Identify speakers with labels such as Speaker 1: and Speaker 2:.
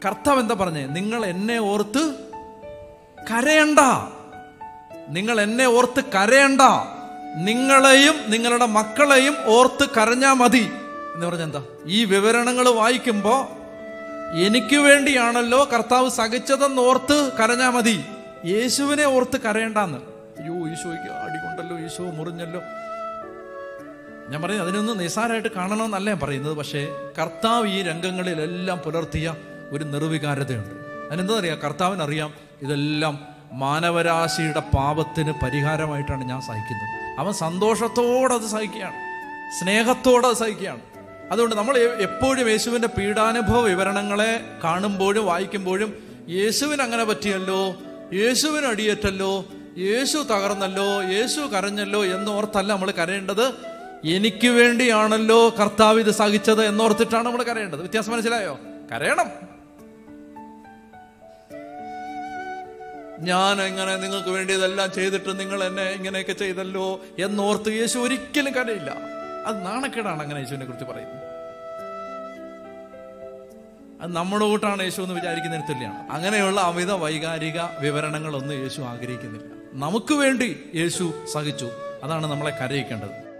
Speaker 1: കർത്താവ് എന്താ പറഞ്ഞേ? നിങ്ങൾ എന്നെ ഓർത്ത് കരയണ്ട, നിങ്ങൾ എന്നെ ഓർത്ത് കരയണ്ട, നിങ്ങളെയും നിങ്ങളുടെ മക്കളെയും ഓർത്ത് കരഞ്ഞാ മതി എന്ന് പറഞ്ഞ എന്താ? ഈ വിവരണങ്ങൾ വായിക്കുമ്പോ എനിക്ക് വേണ്ടിയാണല്ലോ കർത്താവ് സഹിച്ചതെന്ന് ഓർത്ത് കരഞ്ഞാ മതി, യേശുവിനെ ഓർത്ത് കരയണ്ടെന്ന്. അയ്യോ, ഈശോയ്ക്ക് അടികൊണ്ടല്ലോ, ഈശോ മുറിഞ്ഞല്ലോ. ഞാൻ പറയുന്നത് അതിനൊന്നും നിസ്സാരമായിട്ട് കാണണമെന്നല്ല ഞാൻ പറയുന്നത്. പക്ഷേ കർത്താവ് ഈ രംഗങ്ങളിലെല്ലാം പുലർത്തിയ ഒരു നിർവികാരതയുണ്ട്. അതിനെന്താ അറിയാം? കർത്താവിനറിയാം ഇതെല്ലാം മാനവരാശിയുടെ പാപത്തിന് പരിഹാരമായിട്ടാണ് ഞാൻ സഹിക്കുന്നത്. അവൻ സന്തോഷത്തോടെ അത് സഹിക്കുകയാണ്, സ്നേഹത്തോടെ അത് സഹിക്കുകയാണ്. അതുകൊണ്ട് നമ്മൾ എപ്പോഴും യേശുവിൻ്റെ പീഡാനുഭവ വിവരണങ്ങളെ കാണുമ്പോഴും വായിക്കുമ്പോഴും യേശുവിന് അങ്ങനെ പറ്റിയല്ലോ, യേശുവിന് അടിയേറ്റല്ലോ, യേശു തകർന്നല്ലോ, യേശു കരഞ്ഞല്ലോ എന്നോർത്തല്ല നമ്മൾ കരയേണ്ടത്. എനിക്ക് വേണ്ടിയാണല്ലോ കർത്താവ് ഇത് സഹിച്ചത് എന്നോർത്തിട്ടാണ് നമ്മൾ കരയേണ്ടത്. വ്യത്യാസം മനസ്സിലായോ? കരയണം. ഞാൻ എങ്ങനെ നിങ്ങൾക്ക് വേണ്ടി ഇതെല്ലാം ചെയ്തിട്ട് നിങ്ങൾ എന്നെ ഇങ്ങനെയൊക്കെ ചെയ്തല്ലോ എന്നോർത്ത് യേശു ഒരിക്കലും കരയില്ല. അത് നാണക്കേടാണ് അങ്ങനെ യേശുവിനെ കുറിച്ച് പറയുന്നത്. അത് നമ്മുടെ കൂട്ടാണ് യേശു എന്ന് വിചാരിക്കുന്നതിന് തുല്യമാണ്. അങ്ങനെയുള്ള അമിത വൈകാരിക വിവരണങ്ങളൊന്നും യേശു ആഗ്രഹിക്കുന്നില്ല. നമുക്ക് വേണ്ടി യേശു സഹിച്ചു, അതാണ് നമ്മളെ കരയിക്കേണ്ടത്.